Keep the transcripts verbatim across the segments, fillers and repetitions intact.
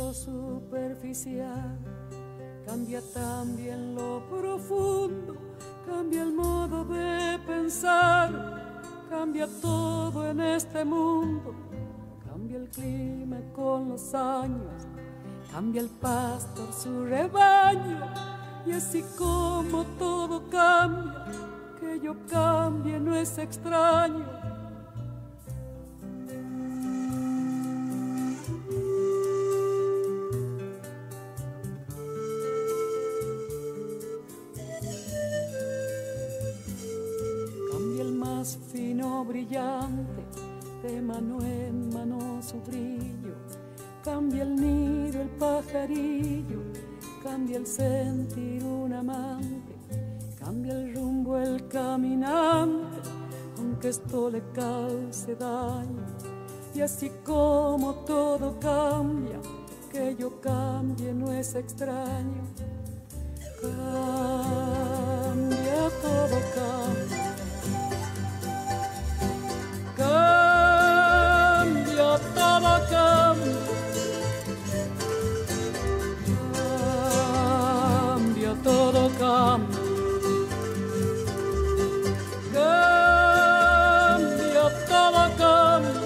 lo superficial, cambia también lo profundo, cambia el modo de pensar, cambia todo en este mundo, cambia el clima con los años, cambia el pastor su rebaño, y así como todo cambia, que yo cambie no es extraño. Cambia el más fino brillante, de mano en mano su brillo, cambia el nido, el pajarillo, cambia el sentir un amante, cambia el rumbo el caminante, aunque esto le cause daño. Y así como todo cambia, que yo cambie no es extraño. Cambia, todo cambia. Cambia, todo cambia. Cambia, todo cambia. Cambia, todo cambia.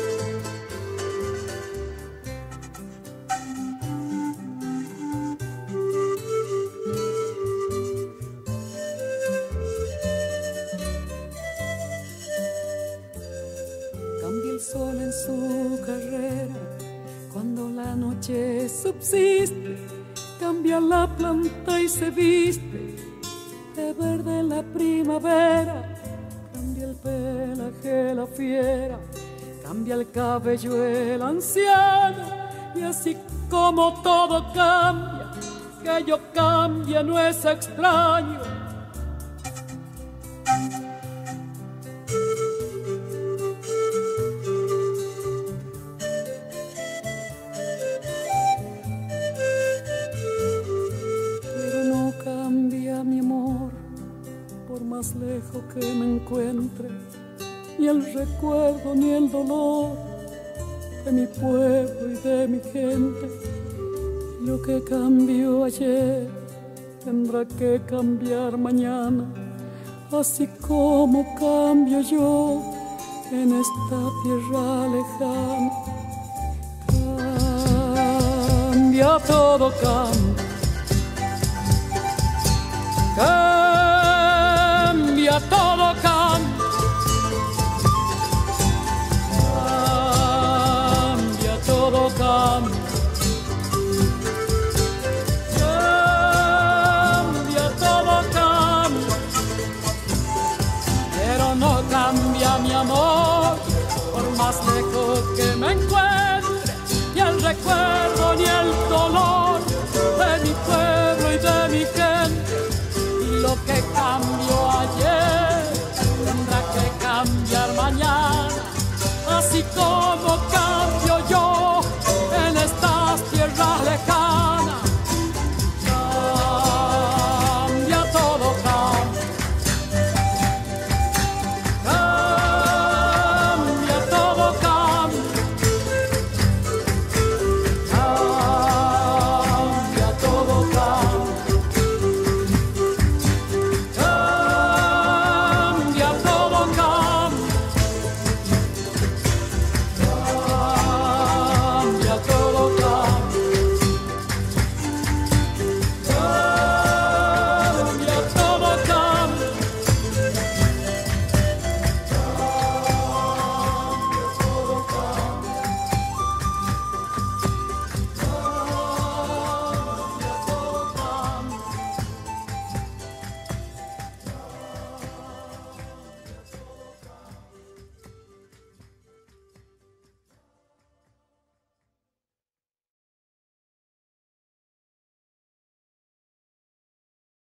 Cambia el sol en su carrera, cuando la noche subsiste, cambia la planta y se viste de verde la primavera, cambia el pelaje la fiera, cambia el cabello el anciano, y así como todo cambia, que yo cambie no es extraño. Más lejos que me encuentre, ni el recuerdo ni el dolor de mi pueblo y de mi gente. Lo que cambió ayer tendrá que cambiar mañana, así como cambio yo en esta tierra lejana. Cambia, todo cambia. Cambia, todo cambia. Cambia, todo cambia. Cambia, todo cambia. Pero no cambia mi amor, por más lejos que me encuentre, ni el recuerdo ni el dolor de mi pueblo y de mi gente. Lo que cambió ayer tendrá que cambiar mañana, así como cambio yo en estas tierras lejanas.